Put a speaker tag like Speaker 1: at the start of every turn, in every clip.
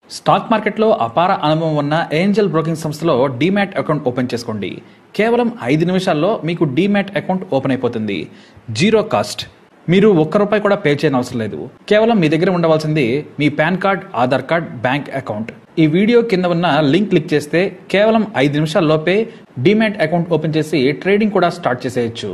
Speaker 1: Stock మార్కెట్లో అపార అనుభవం ఉన్న ఏంజల్ బ్రోకింగ్ సంస్థలో డీమ్యాట్ అకౌంట్ ఓపెన్ చేసుకోండి. కేవలం 5 నిమిషాల్లో మీకు డీమ్యాట్ అకౌంట్ ఓపెన్ అయిపోతుంది. Zero cost. మీరు ₹1 కూడా పే చేయని అవసరం లేదు. కేవలం మీ దగ్గర ఉండవలసింది మీ PAN card, Aadhaar card, bank account. ఈ వీడియో కింద ఉన్న లింక్ క్లిక్ చేస్తే కేవలం 5 నిమిషాల్లోపే డీమ్యాట్ అకౌంట్ ఓపెన్ చేసి ట్రేడింగ్ కూడా స్టార్ట్ చేసేయచ్చు.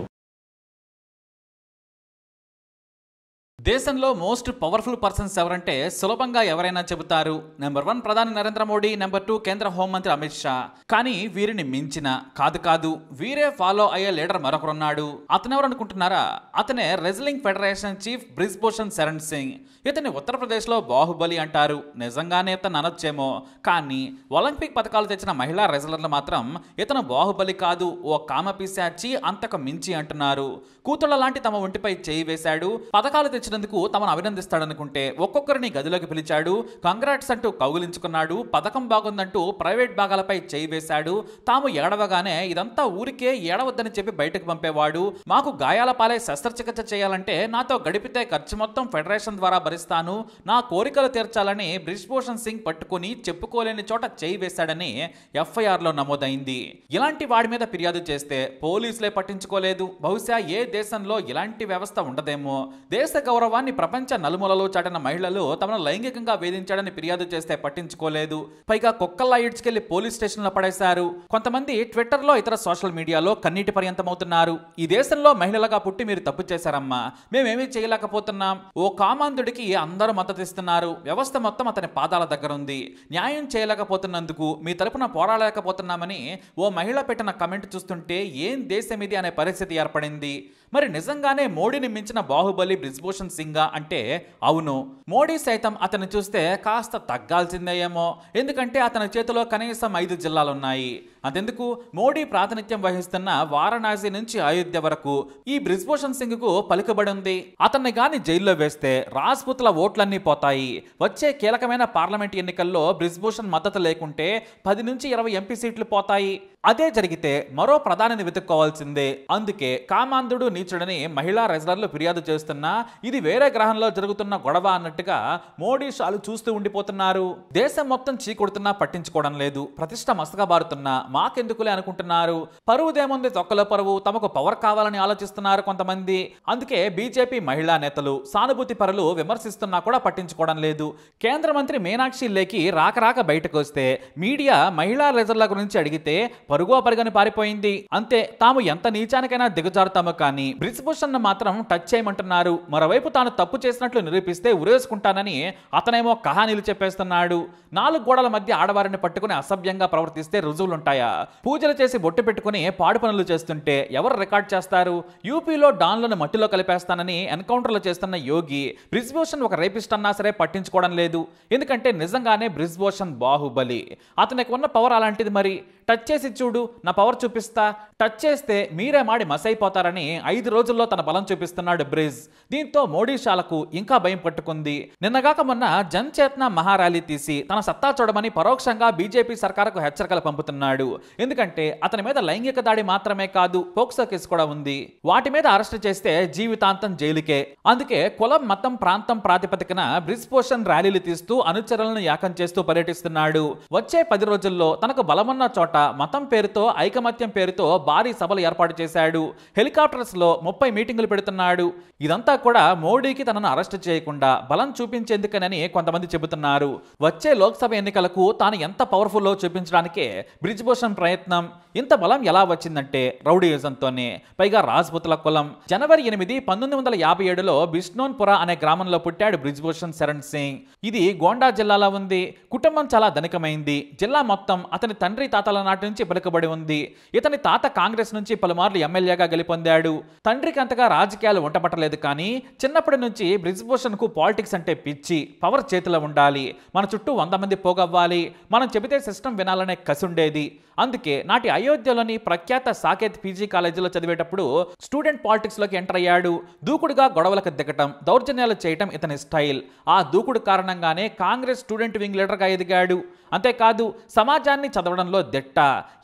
Speaker 2: దేశంలో మోస్ట్ పవర్ఫుల్ పర్సన్స్ ఎవరంటే సులభంగా ఎవరైనా చెబుతారు. నెంబర్ 1 ప్రధాని నరేంద్ర మోడీ, నెంబర్ 2 కేంద్ర హోంమంత్రి అమిత్ షా. కానీ వీరిని మించిన కాదు వీరే ఫాలో అయ్యే లీడర్ మరొకరున్నాడు. అతనెవరు అనుకుంటున్నారా? అతనే wrestling federation chief Brij Bhushan Sharan Singh. ఇతని ఉత్తరప్రదేశ్లో బాహుబలి అంటారు. నిజంగానే ఇతను అనొచ్చేమో, కానీ ఒలింపిక్ పథకాలు తెచ్చిన మహిళా రెజ్లర్లు మాత్రం ఇతను బాహుబలి కాదు, ఓ కామపిశాచి, అంతకు మించి అంటున్నారు. కూతుళ్ళ లాంటి తమ ఒంటిపై చేయి వేశాడు. పథకాలు తెచ్చినందుకు తమను అభినందిస్తాడనుకుంటే ఒక్కొక్కరిని గదిలోకి పిలిచాడు. కంగ్రాట్స్ అంటూ కౌగిలించుకున్నాడు. పథకం బాగుందంటూ ప్రైవేట్ భాగాలపై చేయి వేశాడు. తాము ఏడవగానే ఇదంతా ఊరికే ఏడవద్దని చెప్పి బయటకు పంపేవాడు. మాకు గాయాల పాలై శస్త్రచికిత్స చేయాలంటే నాతో గడిపితే ఖర్చు మొత్తం ఫెడరేషన్ ద్వారా భరిస్తాను. నా కోరికలు తీర్చాలని బ్రిజ్ భూషణ్ సింగ్ పట్టుకుని చెప్పుకోలేని చోట చేయి వేశాడని ఎఫ్ఐఆర్లో నమోదైంది. ఇలాంటి వాడి మీద ఫిర్యాదు చేస్తే పోలీసులే పట్టించుకోలేదు. బహుశా ఏ దేశంలో ఇలాంటి వ్యవస్థ ఉండదేమో. దేశ గౌరవాన్ని ప్రపంచ నలుమూలలో చాటిన మహిళలు తమను లైంగికంగా వేధించాడని ఫిర్యాదు చేస్తే పట్టించుకోలేదు. పైగా కుక్కల్లా ఈడ్చుకెళ్లి పోలీస్ స్టేషన్లో పడేశారు. కొంతమంది ట్విట్టర్లో, ఇతర సోషల్ మీడియాలో కన్నీటి పర్యంతమవుతున్నారు. ఈ దేశంలో మహిళలుగా పుట్టి మీరు తప్పు చేశారమ్మా, మేమేమీ చేయలేకపోతున్నాం. ఓ కామాంధుడికి అందరూ మద్దతిస్తున్నారు. వ్యవస్థ మొత్తం అతని పాదాల దగ్గర ఉంది. న్యాయం చేయలేకపోతున్నందుకు మీ తరపున పోరాడలేకపోతున్నామని ఓ మహిళ పెట్టిన కమెంట్ చూస్తుంటే ఏం దేశం ఇది అనే పరిస్థితి ఏర్పడింది. మరి నిజంగానే మోడీని మించిన బాహుబలి బ్రిజ్ భూషణ్ సింగ్ అంటే అవును. మోడీ సైతం అతన్ని చూస్తే కాస్త తగ్గాల్సిందే ఏమో. ఎందుకంటే అతని చేతిలో కనీసం 5 జిల్లాలున్నాయి. అంతెందుకు, మోడీ ప్రాతినిధ్యం వహిస్తున్న వారణాసి నుంచి అయోధ్య వరకు ఈ బ్రిజ్ భూషణ్ సింగ్ కు పలుకుబడి ఉంది. అతన్ని గాని జైల్లో వేస్తే రాజ్పుత్ల ఓట్లన్నీ పోతాయి. వచ్చే కీలకమైన పార్లమెంట్ ఎన్నికల్లో బ్రిజ్ భూషణ్ మద్దతు లేకుంటే 10 నుంచి 20 ఎంపీ సీట్లు పోతాయి. అదే జరిగితే మరో ప్రధానిని వెతుక్కోవాల్సిందే. అందుకే కామాంధుడు, నీచుడని మహిళా రెజ్లర్లు ఫిర్యాదు చేస్తున్నా ఇది వేరే గ్రహంలో జరుగుతున్న గొడవ అన్నట్టుగా మోడీ షాలు చూస్తూ ఉండిపోతున్నారు. దేశం మొత్తం చీకొడుతున్నా పట్టించుకోవడం లేదు. ప్రతిష్ట మసగా బారుతున్నా మాకెందుకులే అనుకుంటున్నారు. పరువుదేముంది, తొక్కలో పరువు. తమకు పవర్ కావాలని ఆలోచిస్తున్నారు కొంతమంది. అందుకే బీజేపీ మహిళా నేతలు, సానుభూతి పరులు విమర్శిస్తున్నా కూడా పట్టించుకోవడం లేదు. కేంద్ర మంత్రి మీనాక్షి లేఖి రాక బయటకు వస్తే మీడియా మహిళా రెజ్లర్ల గురించి అడిగితే పరుగో పరుగని పారిపోయింది. అంతే, తాము ఎంత నీచానికైనా దిగజారుతామో కానీ బ్రిజ్ భూషణ్ మాత్రం టచ్ చేయమంటున్నారు. మరోవైపు తాను తప్పు చేసినట్లు నిరూపిస్తే ఉరేసుకుంటానని అతనేమో కహానీలు చెప్పేస్తున్నాడు. 4 గోడల మధ్య ఆడవారిని పట్టుకుని అసభ్యంగా ప్రవర్తిస్తే రుజువులుంటాయా? పూజలు చేసి బొట్టు పెట్టుకుని పాడు పనులు చేస్తుంటే ఎవరు రికార్డ్ చేస్తారు? యూపీలో డాన్లను మట్టిలో కలిపేస్తానని ఎన్కౌంటర్లు చేస్తున్న యోగి బ్రిజ్ భూషణ్ ఒక రేపిస్ట్ అన్నా సరే పట్టించుకోవడం లేదు. ఎందుకంటే నిజంగానే బ్రిజ్ భూషణ్ బాహుబలి. అతనికి ఉన్న పవర్ అలాంటిది. మరి టచ్ చేసి చూడు, నా పవర్ చూపిస్తా, టచ్ చేస్తే మీరే మాడి మసైపోతారని 5 రోజుల్లో తన బలం చూపిస్తున్నాడు బ్రిజ్. దీంతో మోడీ షాలకు ఇంకా భయం పట్టుకుంది. నిన్నగాక మొన్న జన్ చేతన మహారాలీ తీసి తన సత్తా చూడమని పరోక్షంగా బీజేపీ సర్కారుకు హెచ్చరికలు పంపుతున్నాడు. ఎందుకంటే అతని మీద లైంగిక దాడి మాత్రమే కాదు, పోక్సో కేసు కూడా ఉంది. వాటి మీద అరెస్ట్ చేస్తే జీవితాంతం జైలుకే. అందుకే కులం, మతం, ప్రాంతం ప్రాతిపదికన బ్రిజ్ భూషణ్ ర్యాలీలు తీస్తూ అనుచరులను యాకం చేస్తూ పర్యటిస్తున్నాడు. వచ్చే 10 రోజుల్లో తనకు బలమున్న చోట మతం పేరుతో, ఐకమత్యం పేరుతో భారీ సభలు ఏర్పాటు చేశాడు. హెలికాప్టర్స్ లో 30 మీటింగులు పెడుతున్నాడు. ఇదంతా కూడా మోడీకి తనను అరెస్ట్ చేయకుండా బలం చూపించేందుకనని కొంతమంది చెబుతున్నారు. వచ్చే లోక్సభ ఎన్నికలకు తాను ఎంత పవర్ఫుల్లో చూపించడానికే బ్రిజ్ భూషణ్ ప్రయత్నం. ఇంత బలం ఎలా వచ్చిందంటే రౌడీయిజంతోనే, పైగా రాజ్పుత్ల కులం. జనవరి 8, 1957లో బిష్నోన్పురా అనే గ్రామంలో పుట్టాడు బ్రిజ్ భూషణ్ శరణ్ సింగ్. ఇది గోండా జిల్లాలో ఉంది. కుటుంబం చాలా ధనికమైంది. జిల్లా మొత్తం అతని తండ్రి తాతల నాటి నుంచి పలుకుబడి ఉంది. ఇతని తాత కాంగ్రెస్ నుంచి పలుమార్లు ఎమ్మెల్యేగా గెలుపొందాడు. తండ్రికి అంతగా రాజకీయాలు వంటపట్టలేదు. కానీ చిన్నప్పటి నుంచి బ్రిజ్ భూషణ్ కు పాలిటిక్స్ అంటే పిచ్చి. పవర్ చేతిలో ఉండాలి, మన చుట్టూ 100 మంది పోగవ్వాలి, మనం చెబితే సిస్టమ్ వినాలనే కసుండేది. అందుకే నాటి అయోధ్యలోని ప్రఖ్యాత సాకేత్ పీజీ కాలేజీలో చదివేటప్పుడు స్టూడెంట్ పాలిటిక్స్ లోకి ఎంటర్ అయ్యాడు. దూకుడుగా గొడవలకు దిగటం, దౌర్జన్యాలు చేయటం ఇతని స్టైల్. ఆ దూకుడు కారణంగానే కాంగ్రెస్ స్టూడెంట్ వింగ్ లీడర్గా ఎదిగాడు. అంతేకాదు, సమాజాన్ని చదవడంలో దిట్ట.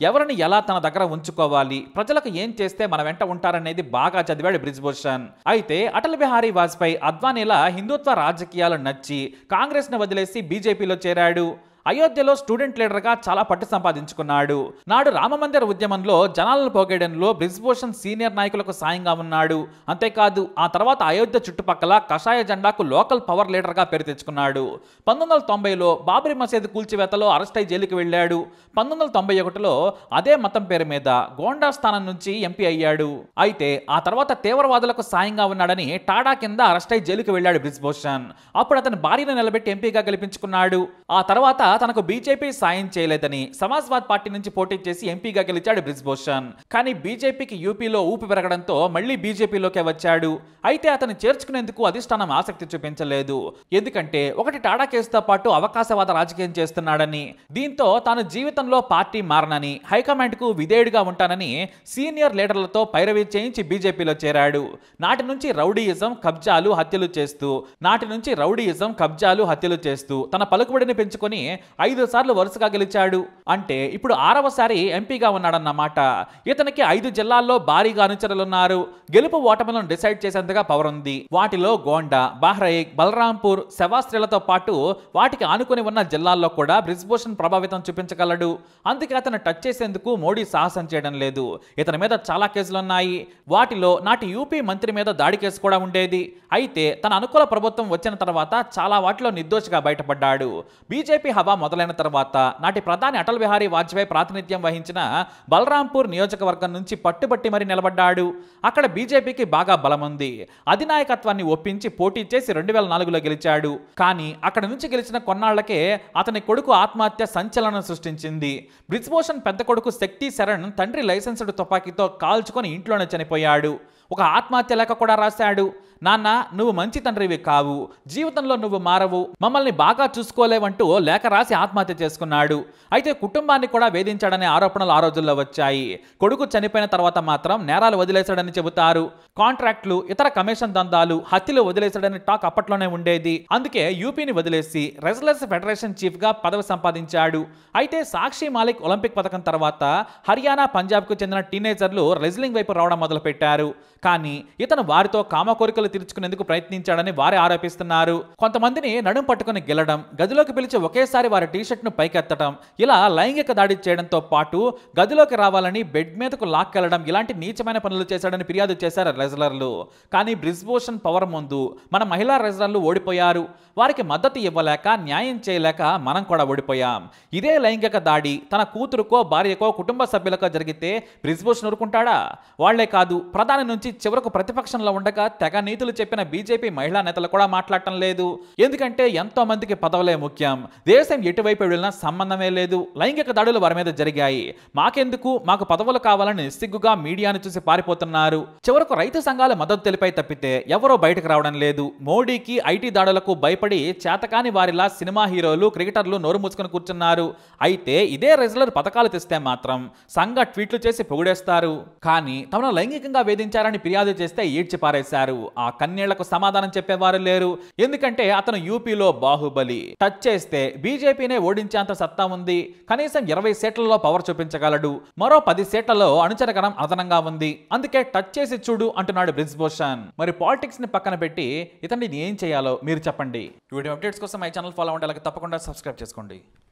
Speaker 2: ఎవరిని ఎలా తన దగ్గర ఉంచుకోవాలి, ప్రజలకు ఏం చేస్తే మన వెంట ఉంటారనేది బాగా చదివాడు బ్రిజ్ భూషణ్. అయితే అటల్ బిహారీ వాజ్పేయి అద్వానీల హిందుత్వ రాజకీయాలు నచ్చి కాంగ్రెస్ ను వదిలేసి బీజేపీలో చేరాడు. అయోధ్యలో స్టూడెంట్ లీడర్గా చాలా పట్టు సంపాదించుకున్నాడు. నాడు రామమందిర ఉద్యమంలో జనాలను పోగేయడంలో బ్రిజ్ భూషణ్ సీనియర్ నాయకులకు సాయంగా ఉన్నాడు. అంతేకాదు ఆ తర్వాత అయోధ్య చుట్టుపక్కల కషాయ జెండాకు లోకల్ పవర్ లీడర్గా పేరు తెచ్చుకున్నాడు. 1990లో బాబ్రీ మసీదు కూల్చివేతలో అరెస్ట్ అయి జైలుకి వెళ్ళాడు. 1991లో అదే మతం పేరు మీద గోండా స్థానం నుంచి ఎంపీ అయ్యాడు. అయితే ఆ తర్వాత తీవ్రవాదులకు సాయంగా ఉన్నాడని టాడా కింద అరెస్ట్ అయి జైలుకి వెళ్ళాడు బ్రిజ్ భూషణ్. అప్పుడు అతని భార్యను నిలబెట్టి ఎంపీగా గెలిపించుకున్నాడు. ఆ తర్వాత తనకు బీజేపీ సాయం చేయలేదని సమాజ్వాద్ పార్టీ నుంచి పోటీ చేసి ఎంపీగా గెలిచాడు బ్రిజ్ భూషణ్. కానీ బీజేపీకి యూపీలో ఊపి పెరగడంతో మళ్లీ బీజేపీలోకే వచ్చాడు. అయితే అతను చేర్చుకునేందుకు అధిష్టానం ఆసక్తి చూపించలేదు. ఎందుకంటే ఒకటి టాడా కేసుతో పాటు అవకాశవాద రాజకీయం చేస్తున్నాడని, దీంతో తాను జీవితంలో పార్టీ మారనని, హైకమాండ్ కు విధేయుడిగా ఉంటానని సీనియర్ లీడర్లతో పైరవీ చేయించి బీజేపీలో చేరాడు. నాటి నుంచి రౌడీయిజం కబ్జాలు హత్యలు చేస్తూ తన పలుకుబడిని పెంచుకొని 5 సార్లు వరుసగా గెలిచాడు. అంటే ఇప్పుడు 6వసారి ఎంపీగా ఉన్నాడన్నమాట. ఇతనికి 5 జిల్లాల్లో భారీగా అనుచరులున్నారు. గెలుపు ఓటములను డిసైడ్ చేసేందుగా పవర్ ఉంది. వాటిలో గోండా, బహ్రైక్, బలరాంపూర్, సెవాస్ట్రీలతో పాటు వాటికి ఆనుకుని ఉన్న జిల్లాల్లో కూడా బ్రిజ్ భూషణ్ ప్రభావితం చూపించగలడు. అందుకే అతను టచ్ చేసేందుకు మోడీ సాహసం చేయడం లేదు. ఇతని మీద చాలా కేసులున్నాయి. వాటిలో నాటి యూపీ మంత్రి మీద దాడి కేసు కూడా ఉండేది. అయితే తన అనుకూల ప్రభుత్వం వచ్చిన తర్వాత చాలా వాటిలో నిర్దోషిగా బయటపడ్డాడు. బీజేపీ హవా మొదలైన తర్వాత నాటి ప్రధాని అటల్ బిహారీ వాజ్పేయి ప్రాతినిధ్యం వహించిన బలరాంపూర్ నియోజకవర్గం నుంచి పట్టుబట్టి మరి నిలబడ్డాడు. అక్కడ బీజేపీకి బాగా బలం ఉంది. అధినాయకత్వాన్ని ఒప్పించి పోటీ చేసి 2004లో గెలిచాడు. కానీ అక్కడ నుంచి గెలిచిన కొన్నాళ్లకే అతని కొడుకు ఆత్మహత్య సంచలనం సృష్టించింది. బ్రిజ్ భూషణ్ పెద్ద కొడుకు శక్తి శరణ్ తండ్రి లైసెన్స్డ్ తుపాకీతో కాల్చుకొని ఇంట్లోనే చనిపోయాడు. ఒక ఆత్మహత్య లేఖ కూడా రాశాడు. నాన్న, నువ్వు మంచి తండ్రివి కావు, జీవితంలో నువ్వు మారవు, మమ్మల్ని బాగా చూసుకోలేవంటూ లేఖ రాసి ఆత్మహత్య చేసుకున్నాడు. అయితే కుటుంబాన్ని కూడా వేధించాడనే ఆరోపణలు ఆ రోజుల్లో వచ్చాయి. కొడుకు చనిపోయిన తర్వాత మాత్రం నేరాలు వదిలేశాడని చెబుతారు. కాంట్రాక్టులు, ఇతర కమిషన్ దందాలు, హత్యలు వదిలేశాడని టాక్ అప్పట్లోనే ఉండేది. అందుకే యూపీని వదిలేసి రెజ్లర్స్ ఫెడరేషన్ చీఫ్ గా పదవి సంపాదించాడు. అయితే సాక్షి మాలిక్ ఒలింపిక్ పథకం తర్వాత హర్యానా, పంజాబ్ కు చెందిన టీనేజర్లు రెజ్లింగ్ వైపు రావడం మొదలుపెట్టారు. కానీ ఇతను వారితో కామకోరికలు తీర్చుకునేందుకు ప్రయత్నించాడని వారే ఆరోపిస్తున్నారు. కొంతమందిని నడుం పట్టుకుని గెలడం, గదిలోకి పిలిచి ఒకేసారి వారి టీషర్ట్ ను పైకెత్తడం, ఇలా లైంగిక దాడి చేయడంతో పాటు గదిలోకి రావాలని బెడ్ మీదకు లాక్కెళ్లడం, ఇలాంటి నీచమైన పనులు చేశాడని ఫిర్యాదు చేశారు రెజ్లర్లు. కానీ బ్రిజ్ భూషణ్ పవర్ ముందు మన మహిళా రెజ్లర్లు ఓడిపోయారు. వారికి మద్దతు ఇవ్వలేక, న్యాయం చేయలేక మనం కూడా ఓడిపోయాం. ఇదే లైంగిక దాడి తన కూతురుకో, భార్యకో, కుటుంబ సభ్యులకో జరిగితే బ్రిజ్ భూషణ్ ఊరుకుంటాడా? వాళ్లే కాదు, ప్రధాని నుంచి చివరకు ప్రతిపక్షంలో ఉండగా తెగ నీతులు చెప్పిన బీజేపీ మహిళా నేతలు కూడా మాట్లాడటం లేదు. ఎందుకంటే ఎంతో మందికి పదవులే ముఖ్యం. దేశం ఎటువైపు వెళ్ళినా సంబంధమే లేదు. లైంగిక దాడులు వారి మీద జరిగాయి. మాకెందుకు, మాకు పదవులు కావాలని నిస్సిగ్గుగా మీడియాను చూసి పారిపోతున్నారు. చివరకు రైతు సంఘాలు మద్దతు తెలిపై తప్పితే ఎవరో బయటకు రావడం లేదు. మోడీకి, ఐటీ దాడులకు భయపడి చేతకాని వారిలా సినిమా హీరోలు, క్రికెటర్లు నోరు మూసుకుని కూర్చున్నారు. అయితే ఇదే రెజ్లర్ పథకాలు తెస్తే మాత్రం సంఘ ట్వీట్లు చేసి పొగిడేస్తారు. కానీ తమను లైంగికంగా వేధించారని ఫిర్యాదు చేస్తే ఈడ్చి పారేశారు. ఆ కన్నీళ్లకు సమాధానం చెప్పేవారు లేరు. ఎందుకంటే అతను యూపీలో బాహుబలి. టచ్ చేస్తే బీజేపీనే ఓడించేంత సత్తా ఉంది. కనీసం 20 సీట్లలో పవర్ చూపించగలడు. మరో 10 సీట్లలో అనుచరగణం అదనంగా ఉంది. అందుకే టచ్ చేసి చూడు అంటున్నాడు బ్రిజ్ భూషణ్. మరి పాలిటిక్స్ ని పక్కన పెట్టి ఇతన్ని ఏం చేయాలో మీరు చెప్పండి. వీడియో అప్డేట్స్ కోసం మై ఛానల్ ఫాలో అవ్వండి. అలాగే తప్పకుండా సబ్స్క్రైబ్ చేసుకోండి.